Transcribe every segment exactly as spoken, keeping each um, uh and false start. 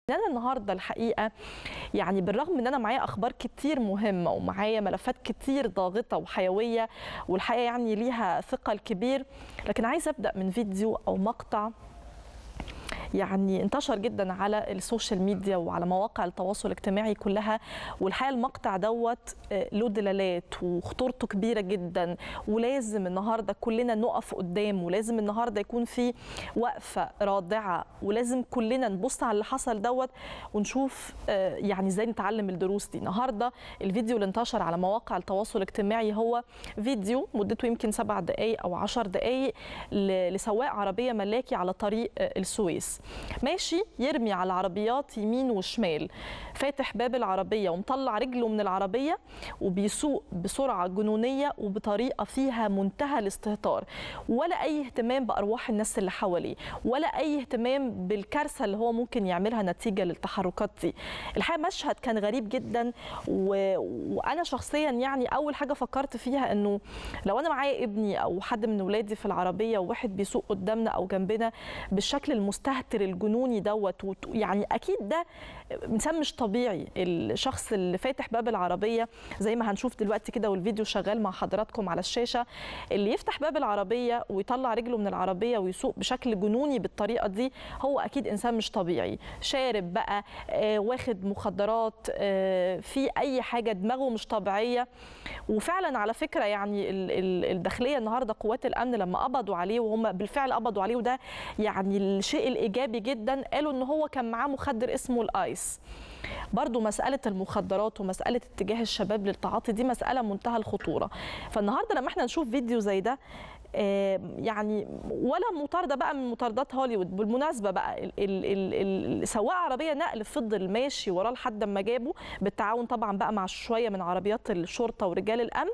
انا النهارده الحقيقه يعني بالرغم ان انا معايا اخبار كتير مهمه ومعايا ملفات كتير ضاغطه وحيويه والحقيقه يعني ليها ثقل كبير، لكن عايزه ابدا من فيديو او مقطع يعني انتشر جدا على السوشيال ميديا وعلى مواقع التواصل الاجتماعي كلها، والحقيقه المقطع دوت له دلالات وخطورته كبيره جدا، ولازم النهارده كلنا نقف قدامه، ولازم النهارده يكون في وقفه رادعه، ولازم كلنا نبص على اللي حصل دوت ونشوف يعني ازاي نتعلم الدروس دي. النهارده الفيديو اللي انتشر على مواقع التواصل الاجتماعي هو فيديو مدته يمكن سبع دقائق او عشر دقائق لسواق عربيه ملاكي على طريق السويس، ماشي يرمي على العربيات يمين وشمال، فاتح باب العربية ومطلع رجله من العربية وبيسوق بسرعة جنونية وبطريقة فيها منتهى الاستهتار، ولا أي اهتمام بأرواح الناس اللي حواليه، ولا أي اهتمام بالكارثة اللي هو ممكن يعملها نتيجة للتحركات دي. الحقيقة مشهد كان غريب جدا، و... وأنا شخصيا يعني أول حاجة فكرت فيها إنه لو أنا معايا ابني أو حد من ولادي في العربية وواحد بيسوق قدامنا أو جنبنا بالشكل المستهتر الجنوني دوت، يعني اكيد ده انسان مش طبيعي. الشخص اللي فاتح باب العربيه زي ما هنشوف دلوقتي كده والفيديو شغال مع حضراتكم على الشاشه، اللي يفتح باب العربيه ويطلع رجله من العربيه ويسوق بشكل جنوني بالطريقه دي هو اكيد انسان مش طبيعي، شارب بقى، آه واخد مخدرات، آه في اي حاجه، دماغه مش طبيعيه. وفعلا على فكره يعني الداخليه النهارده قوات الامن لما قبضوا عليه، وهم بالفعل قبضوا عليه، وده يعني الشيء الايجابي جدا، قالوا ان هو كان معاه مخدر اسمه الايس. برضو مسألة المخدرات ومسألة اتجاه الشباب للتعاطي دي مسألة منتهى الخطورة. فالنهاردة لما احنا نشوف فيديو زي ده يعني ولا مطاردة بقى من مطاردات هوليوود، بالمناسبة بقى السواق عربية نقل فضل ماشي وراه لحد ما جابه بالتعاون طبعا بقى مع شوية من عربيات الشرطة ورجال الأمن،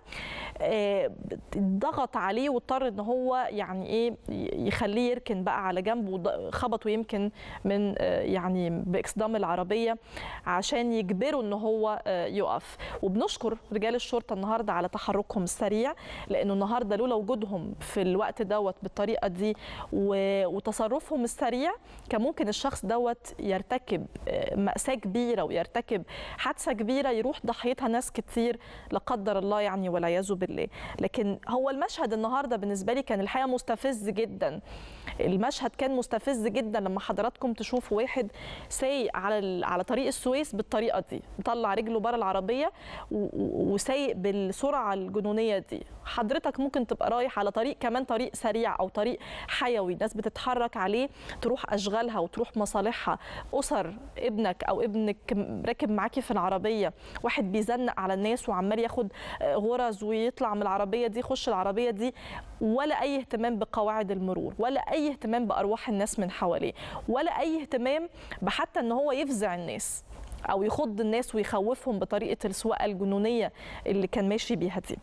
ضغط عليه واضطر ان هو يعني ايه يخليه يركن بقى على جنب، وخبطه يمكن من يعني باكسدام العربية عشان يجبره ان هو يقف. وبنشكر رجال الشرطة النهاردة على تحركهم السريع، لانه النهاردة لولا وجودهم في الوقت دوت بالطريقه دي وتصرفهم السريع كان ممكن الشخص دوت يرتكب مأساة كبيره ويرتكب حادثه كبيره يروح ضحيتها ناس كتير لا قدر الله يعني والعياذ بالله. لكن هو المشهد النهارده بالنسبه لي كان الحقيقه مستفز جدا. المشهد كان مستفز جدا لما حضراتكم تشوفوا واحد سايق على على طريق السويس بالطريقه دي، مطلع رجله بره العربيه وسايق بالسرعه الجنونيه دي. حضرتك ممكن تبقى رايح على طريق كمان طريق سريع او طريق حيوي، الناس بتتحرك عليه تروح اشغالها وتروح مصالحها، اسر ابنك او ابنك راكب معاكي في العربيه، واحد بيزنق على الناس وعمال ياخد غرز ويطلع من العربيه دي يخش العربيه دي، ولا اي اهتمام بقواعد المرور، ولا اي اهتمام بارواح الناس من حواليه، ولا اي اهتمام بحتى ان هو يفزع الناس او يخض الناس ويخوفهم بطريقه السواقه الجنونيه اللي كان ماشي بيها دي.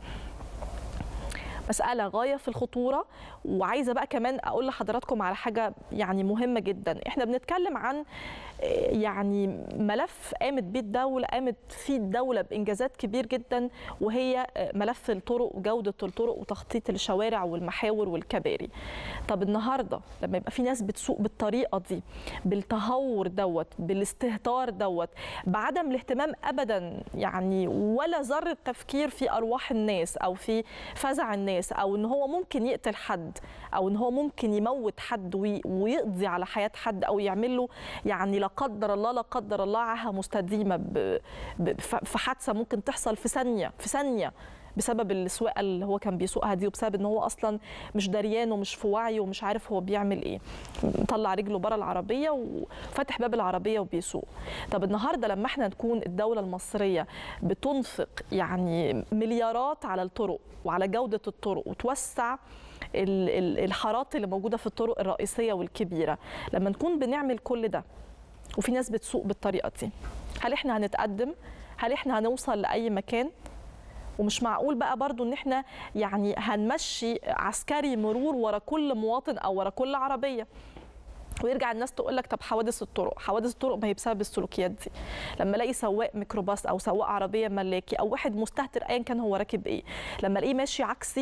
مسألة غاية في الخطورة. وعايزة بقى كمان أقول لحضراتكم على حاجة يعني مهمة جدا، إحنا بنتكلم عن يعني ملف قامت بيه الدولة، قامت فيه الدولة بإنجازات كبير جدا، وهي ملف الطرق وجودة الطرق وتخطيط الشوارع والمحاور والكباري. طب النهاردة لما يبقى في ناس بتسوق بالطريقة دي، بالتهور دوت، بالاستهتار دوت، بعدم الاهتمام أبدا يعني ولا ذرة تفكير في أرواح الناس أو في فزع الناس، أو إن هو ممكن يقتل حد، أو إن هو ممكن يموت حد ويقضي على حياة حد، أو يعمل له يعني لا قدر الله لا قدر الله عاهة مستديمة في حادثة ممكن تحصل في ثانية في ثانية بسبب السواقه اللي هو كان بيسوقها دي، وبسبب ان هو اصلا مش دريان ومش في وعي ومش عارف هو بيعمل ايه، مطلع رجله بره العربيه وفتح باب العربيه وبيسوق. طب النهارده لما احنا نكون الدوله المصريه بتنفق يعني مليارات على الطرق وعلى جوده الطرق وتوسع الحارات اللي موجوده في الطرق الرئيسيه والكبيره، لما نكون بنعمل كل ده وفي ناس بتسوق بالطريقه دي، هل احنا هنتقدم؟ هل احنا هنوصل لاي مكان؟ ومش معقول بقى برضو ان احنا يعني هنمشي عسكري مرور ورا كل مواطن او ورا كل عربيه، ويرجع الناس تقول لك طب حوادث الطرق، حوادث الطرق ما هي بسبب السلوكيات دي. لما الاقي سواق ميكروباص او سواق عربيه ملاكي او واحد مستهتر ايا كان هو راكب ايه، لما الاقيه ماشي عكسي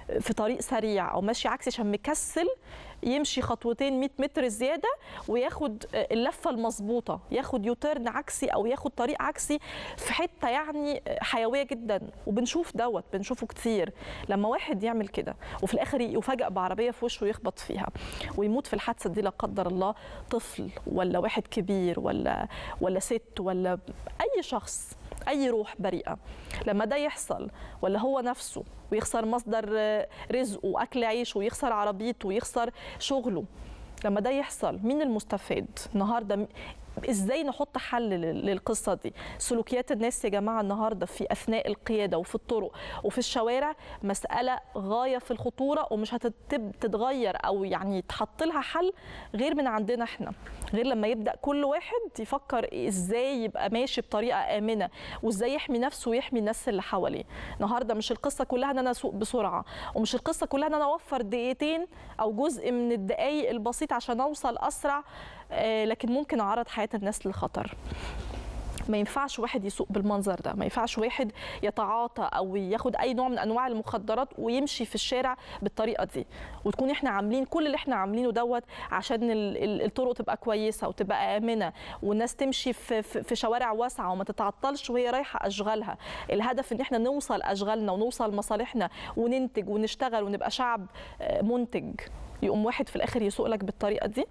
في طريق سريع او ماشي عكسي عشان مكسل يمشي خطوتين مية متر زياده وياخد اللفه المظبوطه، ياخد يوتيرن عكسي او ياخد طريق عكسي في حته يعني حيويه جدا. وبنشوف دوت بنشوفه كتير لما واحد يعمل كده وفي الاخر يفاجئ بعربيه في وشه ويخبط فيها ويموت في الحادثه دي لا قدر الله، طفل ولا واحد كبير ولا ولا ست ولا اي شخص، اي روح بريئه. لما ده يحصل ولا هو نفسه ويخسر مصدر رزقه واكل عيشه ويخسر عربيته ويخسر شغله، لما ده يحصل مين المستفاد النهارده؟ ازاي نحط حل للقصه دي؟ سلوكيات الناس يا جماعه النهارده في اثناء القياده وفي الطرق وفي الشوارع مساله غايه في الخطوره، ومش هتتغير او يعني يتحط لها حل غير من عندنا احنا، غير لما يبدا كل واحد يفكر ازاي يبقى ماشي بطريقه امنه وازاي يحمي نفسه ويحمي الناس اللي حواليه. النهارده مش القصه كلها ان انا اسوق بسرعه، ومش القصه كلها ان انا اوفر دقيقتين او جزء من الدقائق البسيط عشان اوصل اسرع، لكن ممكن اعرض حياه الناس للخطر. ما ينفعش واحد يسوق بالمنظر ده، ما ينفعش واحد يتعاطى او ياخد اي نوع من انواع المخدرات ويمشي في الشارع بالطريقه دي، وتكون احنا عاملين كل اللي احنا عاملينه دوت عشان الطرق تبقى كويسه وتبقى امنه والناس تمشي في في شوارع واسعه وما تتعطلش وهي رايحه اشغالها. الهدف ان احنا نوصل اشغالنا ونوصل مصالحنا وننتج ونشتغل ونبقى شعب منتج. يقوم واحد في الاخر يسوق لك بالطريقه دي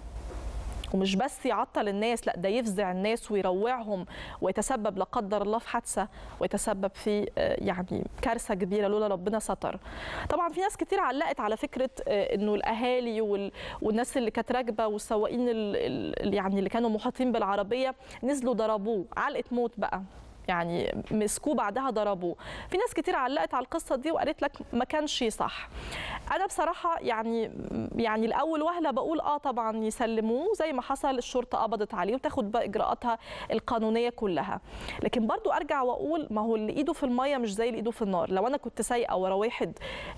ومش بس يعطل الناس، لا ده يفزع الناس ويروعهم ويتسبب لا قدر الله في حادثه ويتسبب في يعني كارثه كبيره لولا ربنا ستر. طبعا في ناس كتير علقت على فكره انه الاهالي والناس اللي كانت راكبه والسواقين اللي يعني اللي كانوا محاطين بالعربيه نزلوا ضربوه علقه موت بقى، يعني مسكوه بعدها ضربوه. في ناس كتير علقت على القصه دي وقالت لك ما كانش صح. انا بصراحه يعني يعني الاول وهله بقول اه طبعا يسلموه زي ما حصل، الشرطه قبضت عليه وتاخد بقى اجراءاتها القانونيه كلها، لكن برضو ارجع واقول ما هو اللي ايده في الميه مش زي اللي ايده في النار. لو انا كنت سايقه ورا واحد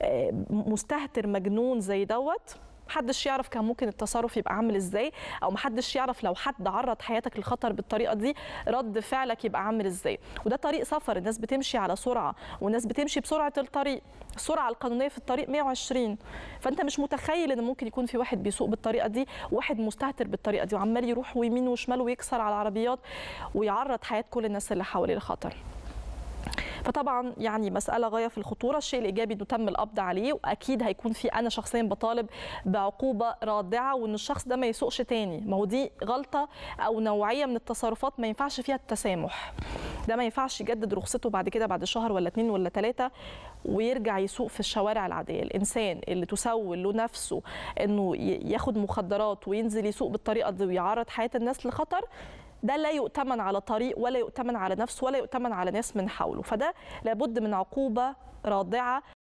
مستهتر مجنون زي دوت، محدش يعرف كان ممكن التصرف يبقى عامل ازاي، او محدش يعرف لو حد عرض حياتك للخطر بالطريقه دي رد فعلك يبقى عامل ازاي. وده طريق سفر، الناس بتمشي على سرعه والناس بتمشي بسرعه الطريق، السرعه القانونيه في الطريق مية وعشرين، فانت مش متخيل ان ممكن يكون في واحد بيسوق بالطريقه دي وواحد مستهتر بالطريقه دي وعمال يروح ويمين وشمال ويكسر على العربيات ويعرض حياه كل الناس اللي حواليه للخطر. فطبعا يعني مساله غايه في الخطوره. الشيء الايجابي انه تم القبض عليه، واكيد هيكون في، انا شخصيا بطالب بعقوبه رادعه وان الشخص ده ما يسوقش تاني. ما هو دي غلطه او نوعيه من التصرفات ما ينفعش فيها التسامح. ده ما ينفعش يجدد رخصته بعد كده بعد شهر ولا اتنين ولا تلاته ويرجع يسوق في الشوارع العاديه. الانسان اللي تسول له نفسه انه ياخد مخدرات وينزل يسوق بالطريقه دي ويعرض حياه الناس لخطر، ده لا يؤتمن على طريق ولا يؤتمن على نفسه ولا يؤتمن على ناس من حوله. فده لابد من عقوبة رادعة